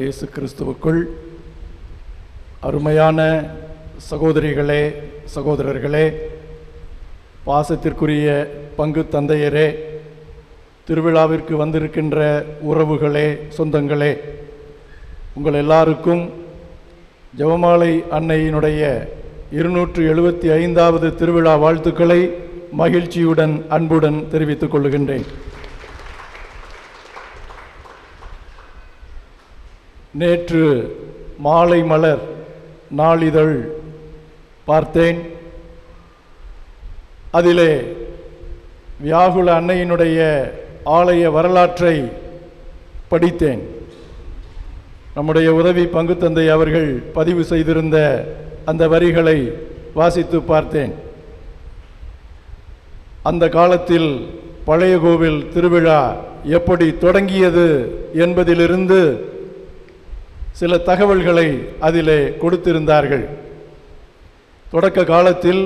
இயேசு கிறிஸ்துவுக்குள் அருமையான சகோதரிகளே, சகோதரர்களே, பாசத்திற்குரிய பங்கு தந்தையரே, திருவிழாவிற்கு வந்திருக்கின்ற உறவுகளே, சொந்தங்களே, உங்கள் எல்லாருக்கும் ஜெபமாலை அன்னையினுடைய 275வது திருவிழா வாழ்த்துக்களை மகிழ்ச்சியுடன் அன்புடன் தெரிவித்துக் கொள்கின்றேன். நேற்று மாலை மலர் நாளிதழ் பார்த்தேன். அதிலே வியாகுல அன்னையினுடைய ஆலய வரலாற்றை படித்தேன். நம்முடைய உதவி பங்கு தந்தை அவர்கள் பதிவு செய்திருந்த அந்த வரிகளை வாசித்து பார்த்தேன். அந்த காலத்தில் பழைய கோவில் திருவிழா எப்படி தொடங்கியது என்பதிலிருந்து சில தகவல்களை அதிலே கொடுத்திருந்தார்கள். தொடக்க காலத்தில்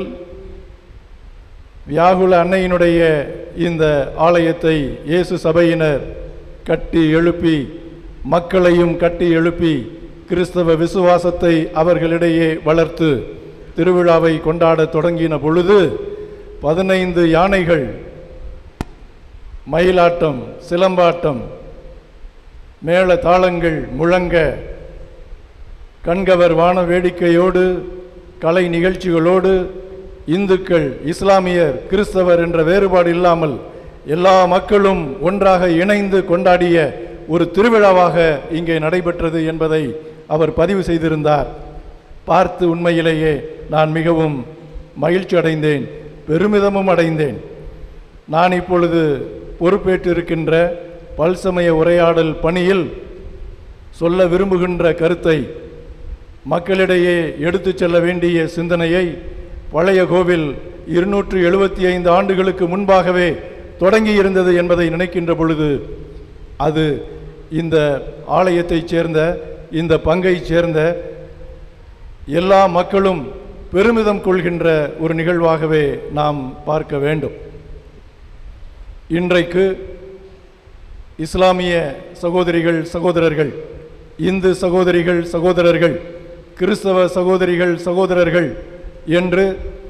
வியாகுல அன்னையினுடைய இந்த ஆலயத்தை இயேசு சபையினர் கட்டி எழுப்பி, மக்களையும் கட்டி எழுப்பி, கிறிஸ்தவ விசுவாசத்தை அவர்களிடையே வளர்த்து திருவிழாவை கொண்டாட தொடங்கின பொழுது 15 யானைகள் மயிலாட்டம், சிலம்பாட்டம், மேள தாளங்கள் முழங்க, கண்கவர் வான வேடிக்கையோடு, கலை நிகழ்ச்சிகளோடு, இந்துக்கள், இஸ்லாமியர், கிறிஸ்தவர் என்ற வேறுபாடு இல்லாமல் எல்லா மக்களும் ஒன்றாக இணைந்து கொண்டாடிய ஒரு திருவிழாவாக இங்கே நடைபெற்றது என்பதை அவர் பதிவு செய்திருந்தார். பார்த்து உண்மையிலேயே நான் மிகவும் மகிழ்ச்சி அடைந்தேன், பெருமிதமும் அடைந்தேன். நான் இப்பொழுது பொறுப்பேற்றிருக்கின்ற பல்சமய உரையாடல் பணியில் சொல்ல விரும்புகின்ற கருத்தை, மக்களிடையே எடுத்து செல்ல வேண்டிய சிந்தனையை பழைய கோவில் 275 ஆண்டுகளுக்கு முன்பாகவே தொடங்கி இருந்தது என்பதை நினைக்கின்ற பொழுது அது இந்த ஆலயத்தைச் சேர்ந்த, இந்த பங்கை சேர்ந்த எல்லா மக்களும் பெருமிதம் கொள்கின்ற ஒரு நிகழ்வாகவே நாம் பார்க்க வேண்டும். இன்றைக்கு இஸ்லாமிய சகோதரிகள், சகோதரர்கள், இந்து சகோதரிகள், சகோதரர்கள், கிறிஸ்தவ சகோதரிகள், சகோதரர்கள் என்று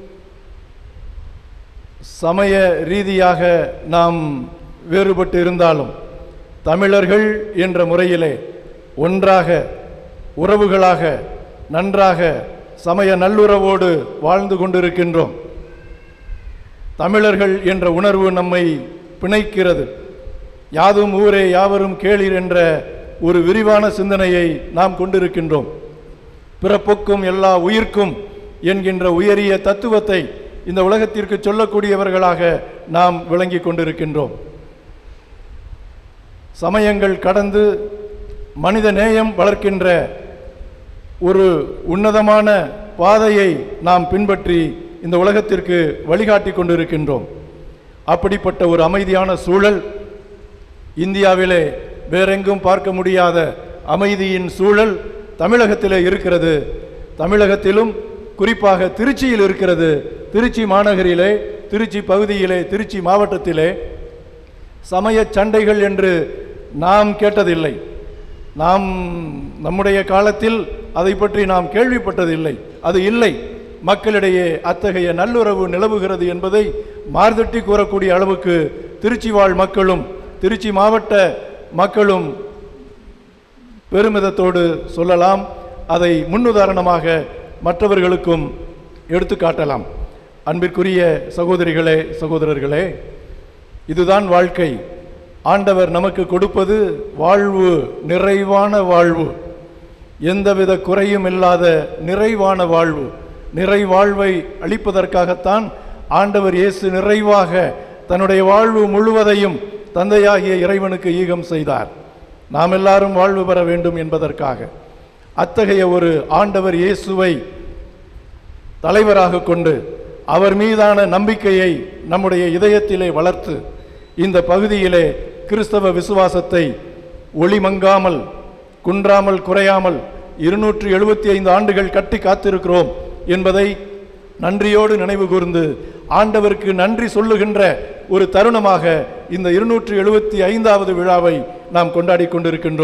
சமய ரீதியாக நாம் வேறுபட்டு இருந்தாலும் தமிழர்கள் என்ற முறையிலே ஒன்றாக, உறவுகளாக, நன்றாக சமய நல்லுறவோடு வாழ்ந்து கொண்டிருக்கின்றோம். தமிழர்கள் என்ற உணர்வு நம்மை பிணைக்கிறது. யாதும் ஊரே யாவரும் கேளீர் என்ற ஒரு விரிவான சிந்தனையை நாம் கொண்டிருக்கின்றோம். பிறப்புக்கும் எல்லா உயிர்க்கும் என்கின்ற உயரிய தத்துவத்தை இந்த உலகத்திற்கு சொல்லக்கூடியவர்களாக நாம் விளங்கி கொண்டிருக்கின்றோம். சமயங்கள் கடந்து மனித நேயம் வளர்க்கின்ற ஒரு உன்னதமான பாதையை நாம் பின்பற்றி இந்த உலகத்திற்கு வழிகாட்டி கொண்டிருக்கின்றோம். அப்படிப்பட்ட ஒரு அமைதியான சூழல் இந்தியாவிலே வேறெங்கும் பார்க்க முடியாத அமைதியின் சூழல் தமிழகத்திலே இருக்கிறது. தமிழகத்திலும் குறிப்பாக திருச்சியில் இருக்கிறது. திருச்சி மாநகரிலே, திருச்சி பகுதியிலே, திருச்சி மாவட்டத்திலே சமய சண்டைகள் என்று நாம் கேட்டதில்லை. நம்முடைய காலத்தில் அதை பற்றி நாம் கேள்விப்பட்டதில்லை. அது இல்லை. மக்களிடையே அத்தகைய நல்லுறவு நிலவுகிறது என்பதை மார்தட்டி கூறக்கூடிய அளவுக்கு திருச்சி வாழ் மக்களும் திருச்சி மாவட்ட மக்களும் பெருமிதத்தோடு சொல்லலாம். அதை முன்னுதாரணமாக மற்றவர்களுக்கும் எடுத்து காட்டலாம். அன்பிற்குரிய சகோதரிகளே, சகோதரர்களே, இதுதான் வாழ்க்கை. ஆண்டவர் நமக்கு கொடுப்பது வாழ்வு, நிறைவான வாழ்வு, எந்தவித குறையும் இல்லாத நிறைவான வாழ்வு. நிறைவாழ்வை அளிப்பதற்காகத்தான் ஆண்டவர் இயேசு நிறைவாக தன்னுடைய வாழ்வு முழுவதையும் தந்தையாகிய இறைவனுக்கு ஈகம் செய்தார். நாம் எல்லாரும் வாழ்வு பெற வேண்டும் என்பதற்காக. அத்தகைய ஒரு ஆண்டவர் இயேசுவை தலைவராக கொண்டு அவர் மீதான நம்பிக்கையை நம்முடைய இதயத்திலே வளர்த்து இந்த பகுதியிலே கிறிஸ்தவ விசுவாசத்தை ஒளிமங்காமல், குன்றாமல், குறையாமல் 275 ஆண்டுகள் கட்டி காத்திருக்கிறோம் என்பதை நன்றியோடு நினைவு கூர்ந்து ஆண்டவருக்கு நன்றி சொல்லுகின்ற ஒரு தருணமாக இந்த 275வது விழாவை நாம் கொண்டாடி கொண்டிருக்கின்றோம்.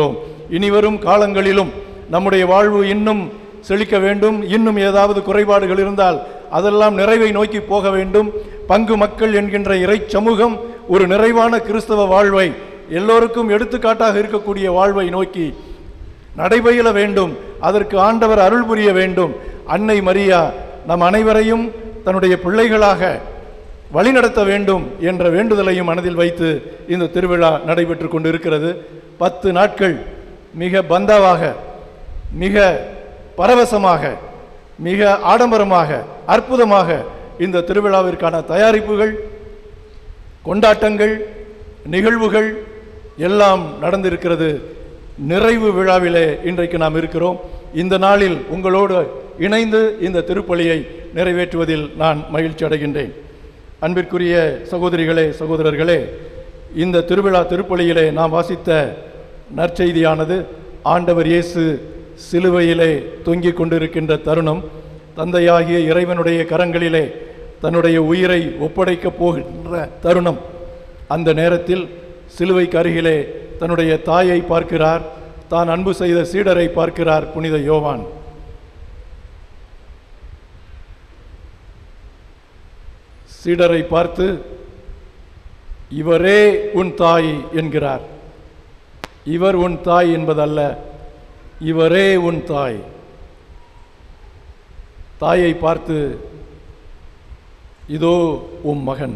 இனிவரும் காலங்களிலும் நம்முடைய வாழ்வு இன்னும் செழிக்க வேண்டும். இன்னும் ஏதாவது குறைபாடுகள் இருந்தால் அதெல்லாம் நிறைவை நோக்கி போக வேண்டும். பங்கு மக்கள் என்கின்ற இறை சமூகம் ஒரு நிறைவான கிறிஸ்தவ வாழ்வை, எல்லோருக்கும் எடுத்துக்காட்டாக இருக்கக்கூடிய வாழ்வை நோக்கி நடைபயில வேண்டும். அதற்கு ஆண்டவர் அருள் புரிய வேண்டும். அன்னை மரியா நம் அனைவரையும் தன்னுடைய பிள்ளைகளாக வழிநடத்த வேண்டும் என்ற வேண்டுதலையும் மனதில் வைத்து இந்த திருவிழா நடைபெற்று கொண்டிருக்கிறது. 10 நாட்கள் மிக பந்தாவாக, மிக பரவசமாக, மிக ஆடம்பரமாக, அற்புதமாக இந்த திருவிழாவிற்கான தயாரிப்புகள், கொண்டாட்டங்கள், நிகழ்வுகள் எல்லாம் நடந்திருக்கிறது. நிறைவு விழாவிலே இன்றைக்கு நாம் இருக்கிறோம். இந்த நாளில் உங்களோடு இணைந்து இந்த திருப்பலியை நிறைவேற்றுவதில் நான் மகிழ்ச்சி அடைகின்றேன். அன்பிற்குரிய சகோதரிகளே, சகோதரர்களே, இந்த திருவிழா திருப்பலியிலே நாம் வாசித்த நற்செய்தியானது ஆண்டவர் இயேசு சிலுவையிலே தொங்கிக் கொண்டிருக்கின்ற தருணம், தந்தையாகிய இறைவனுடைய கரங்களிலே தன்னுடைய உயிரை ஒப்படைக்கப் போகின்ற தருணம். அந்த நேரத்தில் சிலுவைக்கு அருகிலே தன்னுடைய தாயை பார்க்கிறார், தான் அன்பு செய்த சீடரை பார்க்கிறார் புனித யோவான். சீடரை பார்த்து இவரே உன் தாய் என்கிறார். இவர் உன் தாய் என்பதல்ல, இவரே உன் தாய். தாயை பார்த்து இதோ உம் மகன்.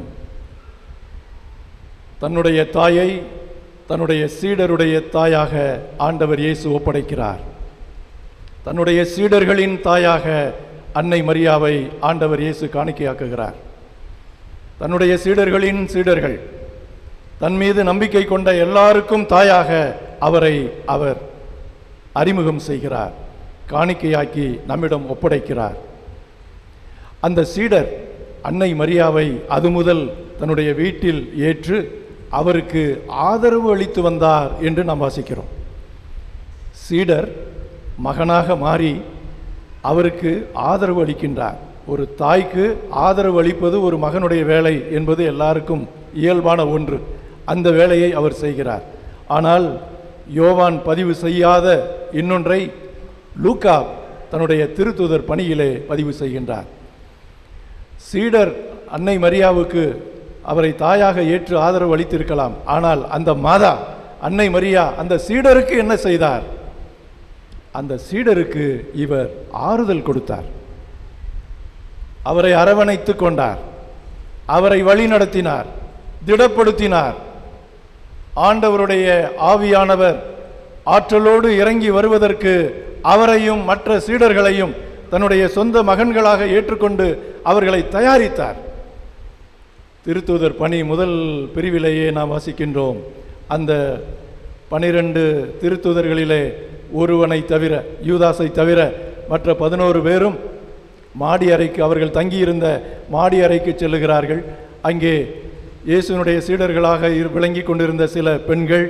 தன்னுடைய தாயை தன்னுடைய சீடருடைய தாயாக ஆண்டவர் இயேசு ஒப்படைக்கிறார். தன்னுடைய சீடர்களின் தாயாக அன்னை மரியாவை ஆண்டவர் இயேசு காணிக்கையாக்குகிறார். தன்னுடைய சீடர்களின் சீடர்கள், தன் மீது நம்பிக்கை கொண்ட எல்லாருக்கும் தாயாக அவரை அவர் அறிமுகம் செய்கிறார், காணிக்கையாக்கி நம்மிடம் ஒப்படைக்கிறார். அந்த சீடர் அன்னை மரியாவை அது முதல் தன்னுடைய வீட்டில் ஏற்று அவருக்கு ஆதரவு அளித்து வந்தார் என்று நாம் வாசிக்கிறோம். சீடர் மகனாக மாறி அவருக்கு ஆதரவு அளிக்கின்றார். ஒரு தாய்க்கு ஆதரவு அளிப்பது ஒரு மகனுடைய வேலை என்பது எல்லாருக்கும் இயல்பான ஒன்று. அந்த வேலையை அவர் செய்கிறார். ஆனால் யோவான் பதிவு செய்யாத இன்னொன்றை லூக்கா தன்னுடைய திருத்தூதர் பணியிலே பதிவு செய்கின்றார். சீடர் அன்னை மரியாவுக்கு அவரை தாயாக ஏற்று ஆதரவு அளித்திருக்கலாம். ஆனால் அந்த மாதா அன்னை மரியா அந்த சீடருக்கு என்ன செய்தார்? அந்த சீடருக்கு இவர் ஆறுதல் கொடுத்தார். அவரை அரவணைத்து கொண்டார், அவரை வழி நடத்தினார், திடப்படுத்தினார். ஆண்டவருடைய ஆவியானவர் ஆற்றலோடு இறங்கி வருவதற்கு அவரையும் மற்ற சீடர்களையும் தன்னுடைய சொந்த மகன்களாக ஏற்றுக்கொண்டு அவர்களை தயாரித்தார். திருத்தூதர் பணி முதல் பிரிவிலேயே நாம் வாசிக்கின்றோம். அந்த 12 திருத்தூதர்களிலே ஒருவனை தவிர, யூதாசை தவிர மற்ற 11 பேரும் மாடி அறைக்கு, அவர்கள் தங்கியிருந்த மாடி அறைக்கு செல்லுகிறார்கள். அங்கே இயேசுனுடைய சீடர்களாக விளங்கி கொண்டிருந்த சில பெண்கள்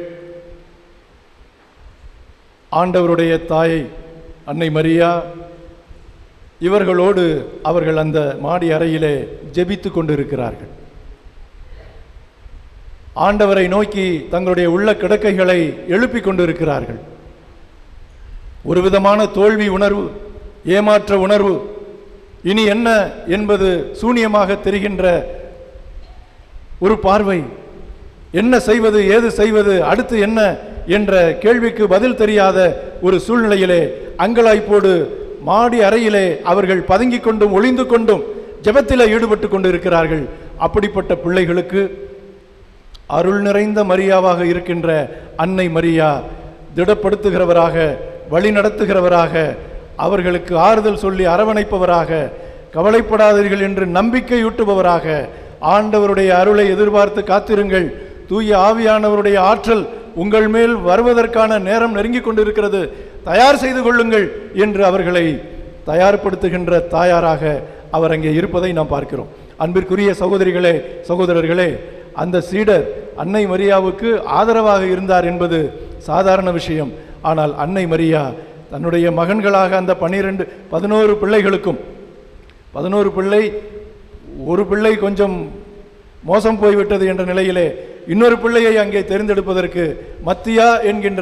ஆண்டவருடைய தாய் அன்னை மரியா இவர்களோடு அவர்கள் அந்த மாடி அறையிலே ஜெபித்து கொண்டிருக்கிறார்கள். ஆண்டவரை நோக்கி தங்களுடைய உள்ள கிடக்கைகளை எழுப்பிக் கொண்டிருக்கிறார்கள். ஒரு விதமான தோல்வி உணர்வு, ஏமாற்ற உணர்வு, இனி என்ன என்பது சூனியமாக தெரிகின்ற ஒரு பார்வை, என்ன செய்வது, ஏது செய்வது, அடுத்து என்ன என்ற கேள்விக்கு பதில் தெரியாத ஒரு சூழ்நிலையிலே அங்கலாய்ப்போடு மாடி அறையிலே அவர்கள் பதுங்கிக் கொண்டும் ஒளிந்து கொண்டும் ஜெபத்திலே ஈடுபட்டு கொண்டு இருக்கிறார்கள். அப்படிப்பட்ட பிள்ளைகளுக்கு அருள் நிறைந்த மரியாவாக இருக்கின்ற அன்னை மரியா திடப்படுத்துகிறவராக, வழி நடத்துகிறவராக, அவர்களுக்கு ஆறுதல் சொல்லி அரவணைப்பவராக, கவலைப்படாதீர்கள் என்று நம்பிக்கையூட்டுபவராக, ஆண்டவருடைய அருளை எதிர்பார்த்து காத்திருங்கள், தூய ஆவியானவருடைய ஆற்றல் உங்கள் மேல் வருவதற்கான நேரம் நெருங்கிக் கொண்டிருக்கிறது, தயார் செய்து கொள்ளுங்கள் என்று அவர்களை தயார்படுத்துகின்ற தாயாராக அவர் அங்கே இருப்பதை நாம் பார்க்கிறோம். அன்பிற்குரிய சகோதரிகளே, சகோதரர்களே, அந்த சீடர் அன்னை மரியாவுக்கு ஆதரவாக இருந்தார் என்பது சாதாரண விஷயம். ஆனால் அன்னை மரியா தன்னுடைய மகன்களாக அந்த 11 பிள்ளைகளுக்கும், 11 பிள்ளை, ஒரு பிள்ளை கொஞ்சம் மோசம் போய்விட்டது என்ற நிலையிலே இன்னொரு பிள்ளையை அங்கே தெரிந்தெடுப்பதற்கு மத்தியா என்கின்ற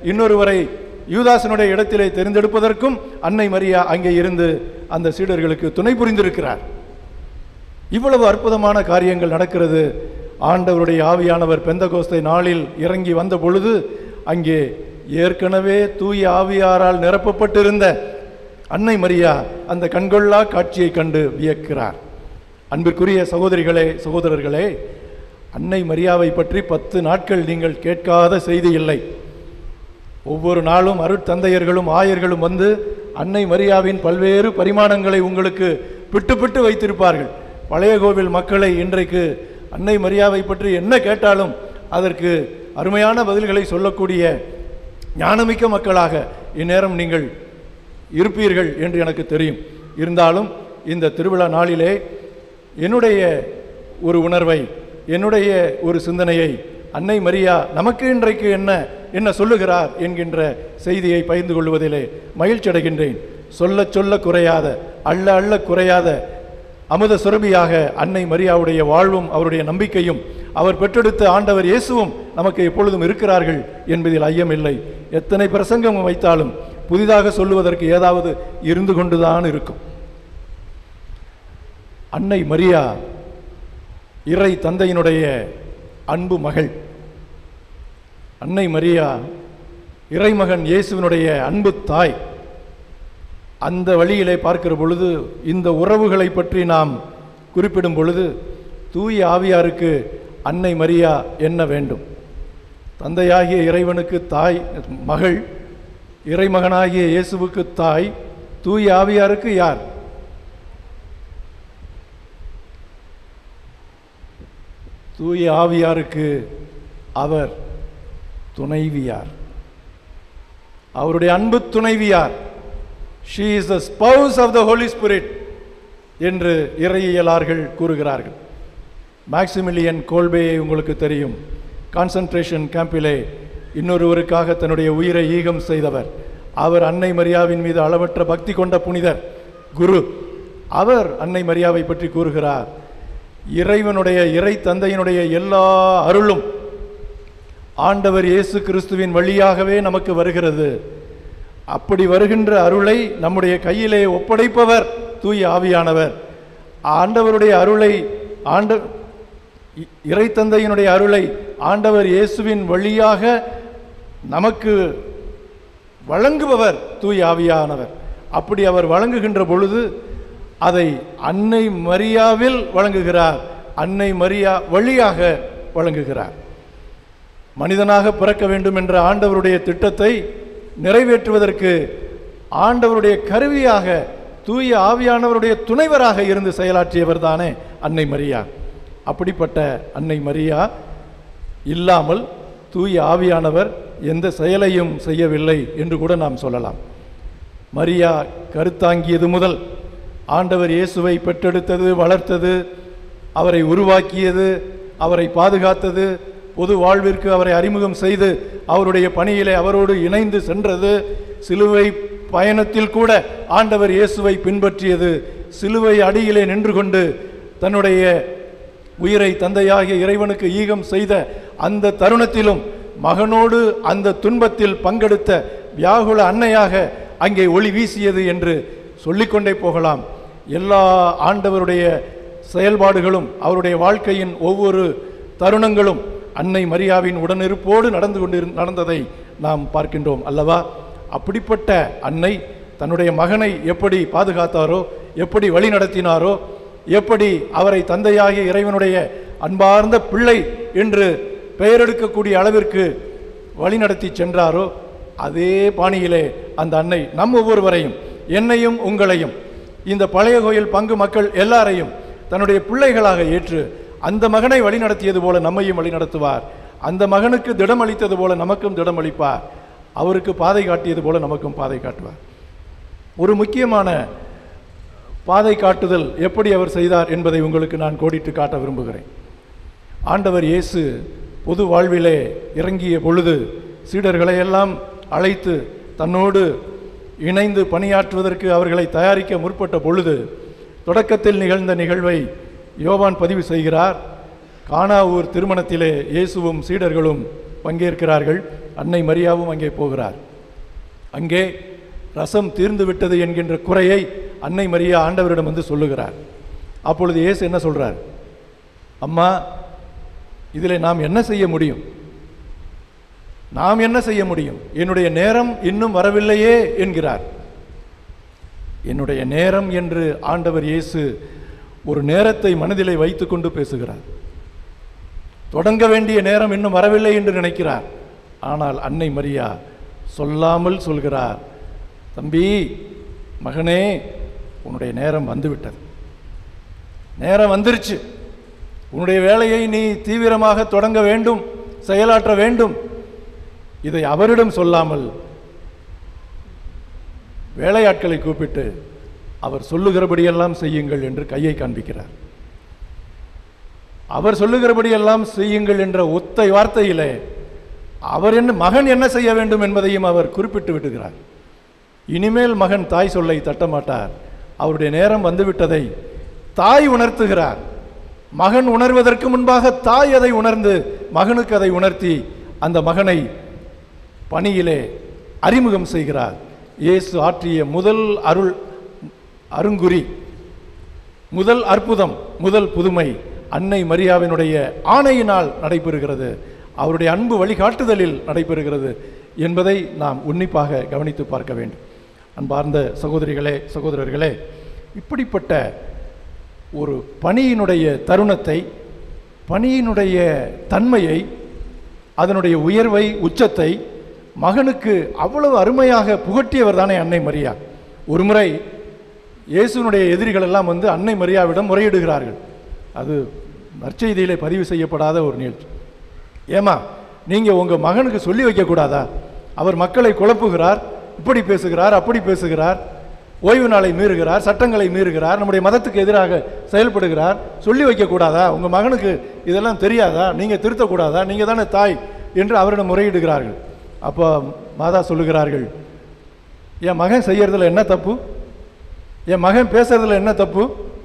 இன்னொருவரை யூதாசனுடைய இடத்திலே தெரிந்தெடுப்பதற்கும் அன்னை மரியா அங்கே இருந்து அந்த சீடர்களுக்கு துணை புரிந்திருக்கிறார். இவ்வளவு அற்புதமான காரியங்கள் நடக்கிறது. ஆண்டவருடைய ஆவியானவர் பெந்தகோஸ்தை நாளில் இறங்கி வந்த பொழுது அங்கே ஏற்கனவே தூய ஆவியாரால் நிரப்பப்பட்டிருந்த அன்னை மரியா அந்த கண்கொள்ளா காட்சியை கண்டு வியக்கிறார். அன்பிற்குரிய சகோதரிகளே, சகோதரர்களே, அன்னை மரியாவை பற்றி 10 நாட்கள் நீங்கள் கேட்காத செய்தி இல்லை. ஒவ்வொரு நாளும் அருட்தந்தையர்களும் ஆயர்களும் வந்து அன்னை மரியாவின் பல்வேறு பரிமாணங்களை உங்களுக்கு பிட்டு வைத்திருப்பார்கள். பழைய கோவில் மக்களை இன்றைக்கு அன்னை மரியாவை பற்றி என்ன கேட்டாலும் அதற்கு அருமையான பதில்களை சொல்லக்கூடிய ஞானமிக்க மக்களாக இந்நேரம் நீங்கள் இருப்பீர்கள் என்று எனக்கு தெரியும். இருந்தாலும் இந்த திருவிழா நாளிலே என்னுடைய ஒரு உணர்வை, என்னுடைய ஒரு சிந்தனையை அன்னை மரியா நமக்கு இன்றைக்கு என்ன சொல்லுகிறார் என்கின்ற செய்தியை பகிர்ந்து கொள்வதிலே மகிழ்ச்சி அடைகின்றேன். சொல்ல சொல்ல குறையாத, அள்ள அள்ள குறையாத அமுத சுரபியாக அன்னை மரியாவுடைய வாழ்வும் அவருடைய நம்பிக்கையும் அவர் பெற்றெடுத்த ஆண்டவர் இயேசுவும் நமக்கு எப்பொழுதும் இருக்கிறார்கள் என்பதில் ஐயமில்லை. எத்தனை பிரசங்கம் வைத்தாலும் புதிதாக சொல்லுவதற்கு ஏதாவது இருந்து கொண்டுதான் இருக்கும். அன்னை மரியா இறை தந்தையினுடைய அன்பு மகள். அன்னை மரியா இறைமகன் இயேசுவினுடைய அன்பு தாய். அந்த வழியிலே பார்க்கிற பொழுது இந்த உறவுகளை பற்றி நாம் குறிப்பிடும் பொழுது தூய ஆவியாருக்கு அன்னை மரியா என்ன வேண்டும்? தந்தையாகிய இறைவனுக்கு தாய் மகள், இறைமகனாகிய இயேசுவுக்கு தாய், தூய ஆவியாருக்கு யார்? தூய ஆவியாருக்கு அவர் துணைவியார், அவருடைய அன்பு துணைவியார். She is the spouse of the Holy Spirit என்று இறையியலார்கள் கூறுகிறார்கள். மேக்சிமிலியன் கோல்பேயை உங்களுக்கு தெரியும். கான்சன்ட்ரேஷன் கேம்பிலே இன்னொருவருக்காக தன்னுடைய உயிரை ஈகம் செய்தவர். அவர் அன்னை மரியாவின் மீது அளவற்ற பக்தி கொண்ட புனிதர், குரு. அவர் அன்னை மரியாவை பற்றி கூறுகிறார், இறைவனுடைய இறை தந்தையினுடைய எல்லா அருளும் ஆண்டவர் இயேசு கிறிஸ்துவின் வழியாகவே நமக்கு வருகிறது. அப்படி வருகின்ற அருளை நம்முடைய கையிலே ஒப்படைப்பவர் தூய ஆவியானவர். ஆண்டவருடைய அருளை, இறை தந்தையினுடைய அருளை ஆண்டவர் இயேசுவின் வழியாக நமக்கு வழங்குபவர் தூய ஆவியானவர். அப்படி அவர் வழங்குகின்ற பொழுது அதை அன்னை மரியாவில் வழங்குகிறார், அன்னை மரியா வழியாக வழங்குகிறார். மனிதனாக பிறக்க வேண்டும் என்ற ஆண்டவருடைய திட்டத்தை நிறைவேற்றுவதற்கு ஆண்டவருடைய கருவியாக தூய ஆவியானவருடைய துணைவராக இருந்து செயலாற்றியவர் தானே அன்னை மரியா. அப்படிப்பட்ட அன்னை மரியா இல்லாமல் தூய ஆவியானவர் எந்த செயலையும் செய்யவில்லை என்று கூட நாம் சொல்லலாம். மரியா கருத்தாங்கியது முதல் ஆண்டவர் இயேசுவை பெற்றெடுத்தது, வளர்த்தது, அவரை உருவாக்கியது, அவரை பாதுகாத்தது, பொது வாழ்விற்கு அவரை அறிமுகம் செய்து அவருடைய பணியிலே அவரோடு இணைந்து சென்றது, சிலுவை பயணத்தில் கூட ஆண்டவர் இயேசுவை பின்பற்றியது, சிலுவை அடியிலே நின்று கொண்டு தன்னுடைய உயிரை தந்தையாகிய இறைவனுக்கு ஈகம் செய்த அந்த தருணத்திலும் மகனோடு அந்த துன்பத்தில் பங்கெடுத்த வியாகுல அன்னையாக அங்கே ஒளி வீசியது என்று சொல்லிக்கொண்டே போகலாம். எல்லா ஆண்டவருடைய செயல்பாடுகளும் அவருடைய வாழ்க்கையின் ஒவ்வொரு தருணங்களும் அன்னை மரியாவின் உடனிருப்போடு நடந்ததை நாம் பார்க்கின்றோம் அல்லவா? அப்படிப்பட்ட அன்னை தன்னுடைய மகனை எப்படி பாதுகாத்தாரோ, எப்படி வழி நடத்தினாரோ, எப்படி அவரை தந்தையாகிய இறைவனுடைய அன்பார்ந்த பிள்ளை என்று பெயரெடுக்கக்கூடிய அளவிற்கு வழிநடத்தி சென்றாரோ, அதே பாணியிலே அந்த அன்னை நம் ஒவ்வொருவரையும், என்னையும் உங்களையும், இந்த பழைய கோயில் பங்கு மக்கள் எல்லாரையும் தன்னுடைய பிள்ளைகளாக ஏற்று அந்த மகனை வழிநடத்தியது போல நம்மையும் வழிநடத்துவார். அந்த மகனுக்கு திடம் அளித்தது போல நமக்கும் திடம் அளிப்பார். அவருக்கு பாதை காட்டியது போல நமக்கும் பாதை காட்டுவார். ஒரு முக்கியமான பாதை காட்டுதல் எப்படி அவர் செய்தார் என்பதை உங்களுக்கு நான் கோடிட்டு காட்ட விரும்புகிறேன். ஆண்டவர் இயேசு பொது வாழ்விலே இறங்கிய பொழுது சீடர்களை எல்லாம் அழைத்து தன்னோடு இணைந்து பணியாற்றுவதற்கு அவர்களை தயாரிக்க முற்பட்ட பொழுது தொடக்கத்தில் நிகழ்ந்த நிகழ்வை யோவான் பதிவு செய்கிறார். கானா ஊர் திருமணத்திலே இயேசுவும் சீடர்களும் பங்கேற்கிறார்கள். அன்னை மரியாவும் அங்கே போகிறார். அங்கே ரசம் தீர்ந்து விட்டது என்கின்ற குறையை அன்னை மரியா ஆண்டவரிடம் வந்து சொல்லுகிறார். அப்பொழுது இயேசு என்ன சொல்றார்? அம்மா, இதில் நாம் என்ன செய்ய முடியும்? நாம் என்ன செய்ய முடியும்? என்னுடைய நேரம் இன்னும் வரவில்லையே என்கிறார். என்னுடைய நேரம் என்று ஆண்டவர் இயேசு ஒரு நேரத்தை மனதிலே வைத்துக்கொண்டு பேசுகிறார். தொடங்க வேண்டிய நேரம் இன்னும் வரவில்லை என்று நினைக்கிறார். ஆனால் அன்னை மரியா சொல்லாமல் சொல்கிறார், தம்பி, மகனே, உன்னுடைய நேரம் வந்துவிட்டது, நேரம் வந்துருச்சு, உன்னுடைய வேலையை நீ தீவிரமாக தொடங்க வேண்டும், செயலாற்ற வேண்டும். இதை அவரிடம் சொல்லாமல் வேலையாட்களை கூப்பிட்டு அவர் சொல்லுகிறபடியெல்லாம் செய்யுங்கள் என்று கையை காண்பிக்கிறார். அவர் சொல்லுகிறபடியெல்லாம் செய்யுங்கள் என்ற ஒத்தை வார்த்தையிலே அவர் மகன் என்ன செய்ய வேண்டும் என்பதையும் அவர் குறிப்பிட்டு விட்டுகிறார். இனிமேல் மகன் தாய் சொல்லை தட்டமாட்டார். அவருடைய நேரம் வந்துவிட்டதை தாய் உணர்த்துகிறார். மகன் உணர்வதற்கு முன்பாக தாய் அதை உணர்ந்து மகனுக்கு அதை உணர்த்தி அந்த மகனை பணியிலே அறிமுகம் செய்கிறார். இயேசு ஆற்றிய முதல் அருங்குறி, முதல் அற்புதம், முதல் புதுமை அன்னை மரியாவினுடைய ஆணையினால் நடைபெறுகிறது, அவருடைய அன்பு வழிகாட்டுதலில் நடைபெறுகிறது என்பதை நாம் உன்னிப்பாக கவனித்து பார்க்க வேண்டும். அன்பார்ந்த சகோதரிகளே, சகோதரர்களே, இப்படிப்பட்ட ஒரு பணியினுடைய தருணத்தை, பணியினுடைய தன்மையை, அதனுடைய உயர்வை, உச்சத்தை மகனுக்கு அவ்வளவு அருமையாக புகட்டியவர் தானே அன்னை மரியா. ஒரு முறை இயேசுனுடைய எதிரிகள் எல்லாம் வந்து அன்னை மரியாவிடம் முறையிடுகிறார்கள். அது நற்செய்தியிலே பதிவு செய்யப்படாத ஒரு நிகழ்ச்சி. ஏமா, நீங்கள் உங்கள் மகனுக்கு சொல்லி வைக்கக்கூடாதா? அவர் மக்களை குழப்புகிறார், இப்படி பேசுகிறார், அப்படி பேசுகிறார், ஓய்வு நாளை மீறுகிறார், சட்டங்களை மீறுகிறார், நம்முடைய மதத்துக்கு எதிராக செயல்படுகிறார், சொல்லி வைக்கக்கூடாதா? உங்கள் மகனுக்கு இதெல்லாம் தெரியாதா? நீங்கள் திருத்தக்கூடாதா? நீங்கள் தானே தாய் என்று அவரிடம் முறையிடுகிறார்கள். அப்போ மாதா சொல்லுகிறார்கள், என் மகன் செய்யறதுல என்ன தப்பு? என் மகன் பேசுறதுல என்ன தப்பு?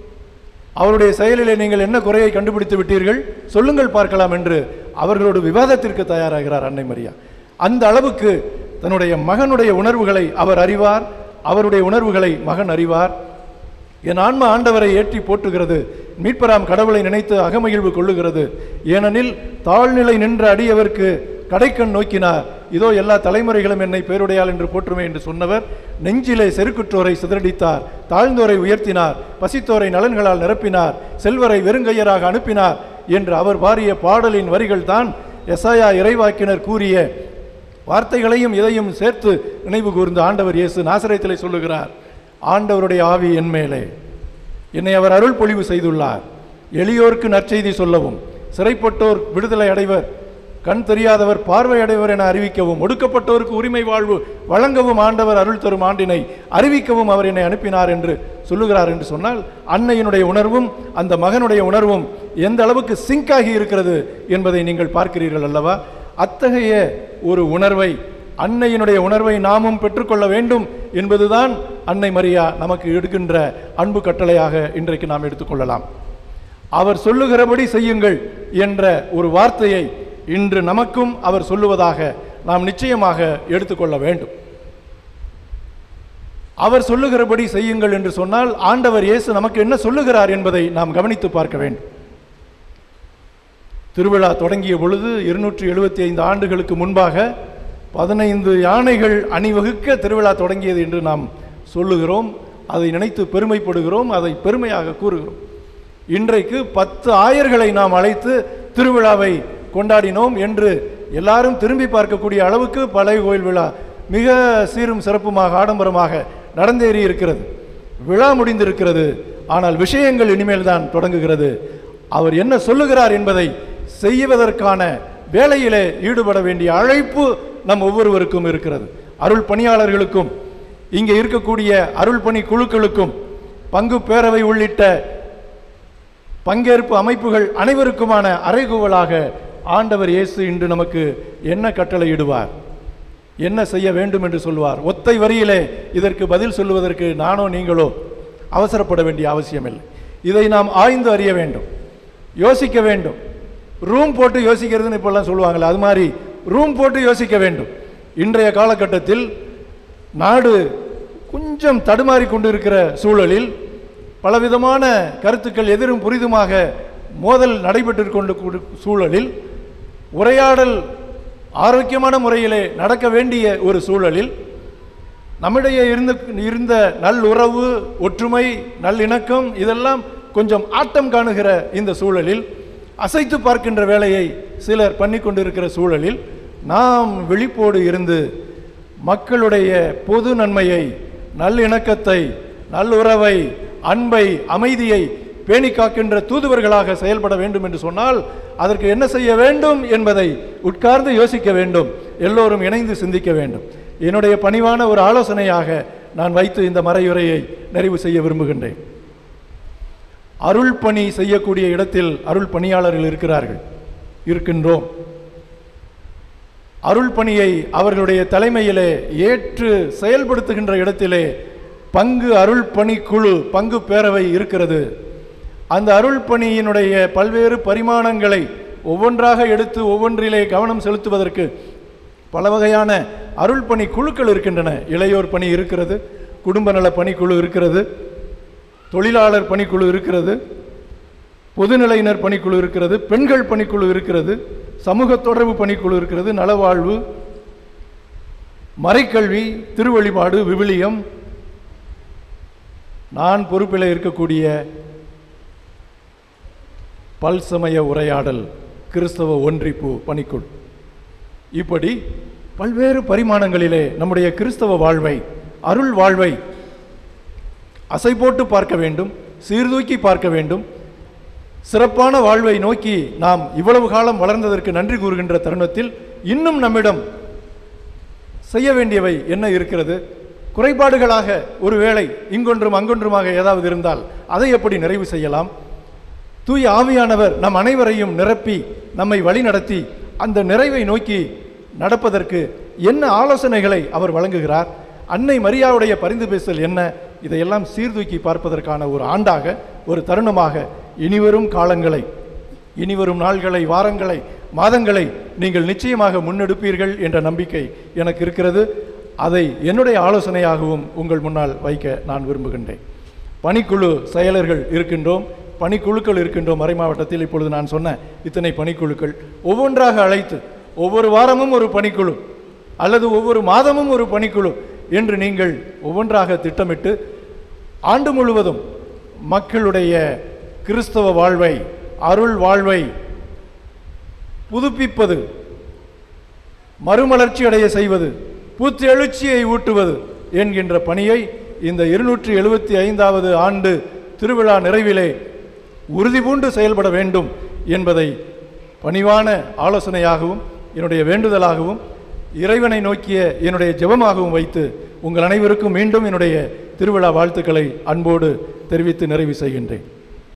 அவருடைய செயலிலே நீங்கள் என்ன குறையை கண்டுபிடித்து விட்டீர்கள்? சொல்லுங்கள் பார்க்கலாம் என்று அவர்களோடு விவாதத்திற்கு தயாராகிறார் அன்னை மரியா. அந்த அளவுக்கு தன்னுடைய மகனுடைய உணர்வுகளை அவர் அறிவார், அவருடைய உணர்வுகளை மகன் அறிவார். என் ஆன்மா ஆண்டவரை ஏற்றி போற்றுகிறது, மீட்பராம் கடவுளை நினைத்து அகமகிழ்வு கொள்ளுகிறது. ஏனெனில் தாழ்நிலை நின்ற அடியவர்க்கு கடைக்கண் நோக்கினார், இதோ எல்லா தலைமுறைகளும் என்னை பேருடையாள் என்று போற்றுமே என்று சொன்னவர் நெஞ்சிலே செருக்குற்றோரை சிதறடித்தார், தாழ்ந்தோரை உயர்த்தினார், பசித்தோரை நலன்களால் நிரப்பினார், செல்வரை வெறுங்கையராக அனுப்பினார் என்று அவர் பாடிய பாடலின் வரிகள் தான் எசாயா இறைவாக்கினர் கூறிய வார்த்தைகளையும் இதையும் சேர்த்து நினைவு கூர்ந்து ஆண்டவர் இயேசு நாசரேத்திலே சொல்லுகிறார், ஆண்டவருடைய ஆவி என் மேலே, என்னை அவர் அருள் பொழிவு செய்துள்ளார், எளியோருக்கு நற்செய்தி சொல்லவும், சிறைப்பட்டோர் விடுதலை அடைவர், கண் தெரியாதவர் பார்வை அடைவர் என அறிவிக்கவும், ஒடுக்கப்பட்டோருக்கு உரிமை வாழ்வு வழங்கவும் ஆண்டவர் அருள் தரும் ஆண்டினை அறிவிக்கவும் அவர் என்னை அனுப்பினார் என்று சொல்லுகிறார் என்று சொன்னால், அன்னையினுடைய உணர்வும் அந்த மகனுடைய உணர்வும் எந்த அளவுக்கு சிங்காகி இருக்கிறது என்பதை நீங்கள் பார்க்கிறீர்கள் அல்லவா? அத்தகைய ஒரு உணர்வை, அன்னையினுடைய உணர்வை நாமும் பெற்றுக்கொள்ள வேண்டும் என்பதுதான் அன்னை மரியா நமக்கு எடுக்கின்ற அன்பு கட்டளையாக இன்றைக்கு நாம் எடுத்துக்கொள்ளலாம். அவர் சொல்லுகிறபடி செய்யுங்கள் என்ற ஒரு வார்த்தையை இன்று நமக்கும் அவர் சொல்லுவதாக நாம் நிச்சயமாக எடுத்துக்கொள்ள வேண்டும். அவர் சொல்லுகிறபடி செய்யுங்கள் என்று சொன்னால் ஆண்டவர் இயேசு நமக்கு என்ன சொல்லுகிறார் என்பதை நாம் கவனித்து பார்க்க வேண்டும். திருவிழா தொடங்கிய பொழுது 275 ஆண்டுகளுக்கு முன்பாக 15 யானைகள் அணிவகுக்க திருவிழா தொடங்கியது என்று நாம் சொல்லுகிறோம். அதை நினைத்து பெருமைப்படுகிறோம், அதை பெருமையாக கூறுகிறோம். இன்றைக்கு 10 ஆயர்களை நாம் அழைத்து திருவிழாவை கொண்டாடினோம் என்று எல்லாரும் திரும்பி பார்க்கக்கூடிய அளவுக்கு பழைய கோயில் விழா மிக சீரும் சிறப்புமாக ஆடம்பரமாக நடந்தேறி இருக்கிறது. விழா முடிந்திருக்கிறது, ஆனால் விஷயங்கள் இனிமேல் தான் தொடங்குகிறது. அவர் என்ன சொல்லுகிறார் என்பதை செய்வதற்கான வேலையிலே ஈடுபட வேண்டிய அழைப்பு நம் ஒவ்வொருவருக்கும் இருக்கிறது. அருள் பணியாளர்களுக்கும் இங்கே இருக்கக்கூடிய அருள் பணி குழுக்களுக்கும் பங்கு பேரவை உள்ளிட்ட பங்கேற்பு அமைப்புகள் அனைவருக்குமான அறைகூவலாக ஆண்டவர் இயேசு இன்று நமக்கு என்ன கட்டளையிடுவார், என்ன செய்ய வேண்டும் என்று சொல்வார்? ஒத்தை வரியிலே இதற்கு பதில் சொல்லுவதற்கு நானோ நீங்களோ அவசரப்பட வேண்டிய அவசியமில்லை. இதை நாம் ஆய்ந்து அறிய வேண்டும், யோசிக்க வேண்டும். ரூம் போட்டு யோசிக்கிறதுன்னு இப்பெல்லாம் சொல்லுவாங்களே, அது மாதிரி ரூம் போட்டு யோசிக்க வேண்டும். இன்றைய காலகட்டத்தில் நாடு கொஞ்சம் தடுமாறி கொண்டிருக்கிற சூழலில் பலவிதமான கருத்துக்கள் எதிரும் புரிதுமாக மோதல் நடைபெற்று கொண்டு சூழலில் உரையாடல் ஆரோக்கியமான முறையிலே நடக்க வேண்டிய ஒரு சூழலில் நம்மிடையே இருந்த நல்லுறவு, ஒற்றுமை, நல்லிணக்கம் இதெல்லாம் கொஞ்சம் ஆட்டம் காணுகிற இந்த சூழலில், அசைத்து பார்க்கின்ற வேலையை சிலர் பண்ணி கொண்டிருக்கிற சூழலில் நாம் விழிப்போடு இருந்து மக்களுடைய பொது நன்மையை, நல்லிணக்கத்தை, நல்லுறவை, அன்பை, அமைதியை பேணி காக்கின்ற தூதுவர்களாக செயல்பட வேண்டும் என்று சொன்னால் அதற்கு என்ன செய்ய வேண்டும் என்பதை உட்கார்ந்து யோசிக்க வேண்டும். எல்லோரும் இணைந்து சிந்திக்க வேண்டும். என்னுடைய பணிவான ஒரு ஆலோசனையாக நான் வைத்து இந்த மறையுரையை நிறைவு செய்ய விரும்புகின்றேன். அருள் பணி செய்யக்கூடிய இடத்தில் அருள் பணியாளர்கள் இருக்கின்றோம். அருள் பணியை அவர்களுடைய தலைமையிலே ஏற்று செயல்படுத்துகின்ற இடத்திலே அருள் பணி குழு, பங்கு பேரவை இருக்கிறது. அந்த அருள் பணியினுடைய பல்வேறு பரிமாணங்களை ஒவ்வொன்றாக எடுத்து ஒவ்வொன்றிலே கவனம் செலுத்துவதற்கு பல வகையான அருள் பணி குழுக்கள் இருக்கின்றன. இளையோர் பணி இருக்கிறது, குடும்ப நல பணிக்குழு இருக்கிறது, தொழிலாளர் பணிக்குழு இருக்கிறது, பொதுநிலையினர் பணிக்குழு இருக்கிறது, பெண்கள் பணிக்குழு இருக்கிறது, சமூக தொடர்பு பணிக்குழு இருக்கிறது, நலவாழ்வு, மறைக்கல்வி, திருவழிபாடு, விவிலியம், நான் பொறுப்பில் இருக்கக்கூடிய பல்சமய உரையாடல், கிறிஸ்தவ ஒன்றிப்பு பணிக்குழு. இப்படி பல்வேறு பரிமாணங்களிலே நம்முடைய கிறிஸ்தவ வாழ்வை, அருள் வாழ்வை அசை போட்டு பார்க்க வேண்டும், சீர்தூக்கி பார்க்க வேண்டும். சிறப்பான வாழ்வை நோக்கி நாம் இவ்வளவு காலம் வளர்ந்ததற்கு நன்றி கூறுகின்ற தருணத்தில் இன்னும் நம்மிடம் செய்ய வேண்டியவை என்ன இருக்கிறது? குறைபாடுகளாக ஒருவேளை இங்கொன்றும் அங்கொன்றுமாக ஏதாவது இருந்தால் அதை எப்படி நிறைவு செய்யலாம்? தூய ஆவியானவர் நம் அனைவரையும் நிரப்பி நம்மை வழி நடத்தி அந்த நிறைவை நோக்கி நடப்பதற்கு என்ன ஆலோசனைகளை அவர் வழங்குகிறார்? அன்னை மரியாவுடைய பரிந்து பேசல் என்ன? இதையெல்லாம் சீர்தூக்கி பார்ப்பதற்கான ஒரு ஆண்டாக, ஒரு தருணமாக இனிவரும் காலங்களை, இனிவரும் நாள்களை, வாரங்களை, மாதங்களை நீங்கள் நிச்சயமாக முன்னெடுப்பீர்கள் என்ற நம்பிக்கை எனக்கு இருக்கிறது. அதை என்னுடைய ஆலோசனையாகவும் உங்கள் முன்னால் வைக்க நான் விரும்புகின்றேன். பணிக்குழு செயலர்கள் இருக்கின்றோம், பணிக்குழுக்கள் இருக்கின்றோம். மறை மாவட்டத்தில் இப்பொழுது நான் சொன்ன இத்தனை பணிக்குழுக்கள் ஒவ்வொன்றாக அழைத்து ஒவ்வொரு வாரமும் ஒரு பணிக்குழு அல்லது ஒவ்வொரு மாதமும் ஒரு பணிக்குழு என்று நீங்கள் ஒவ்வொன்றாக திட்டமிட்டு ஆண்டு முழுவதும் மக்களுடைய கிறிஸ்தவ வாழ்வை, அருள் வாழ்வை புதுப்பிப்பது, மறுமலர்ச்சி அடைய செய்வது, புத்தெழுச்சியை ஊட்டுவது என்கின்ற பணியை இந்த 275வது ஆண்டு திருவிழா நிறைவிலே உறுதி பூண்டு செயல்பட வேண்டும் என்பதை பணிவான ஆலோசனையாகவும் என்னுடைய வேண்டுதலாகவும் இறைவனை நோக்கிய என்னுடைய ஜெபமாகவும் வைத்து உங்கள் அனைவருக்கும் மீண்டும் என்னுடைய திருவிழா வாழ்த்துக்களை அன்போடு தெரிவித்து நிறைவு செய்கின்றேன்.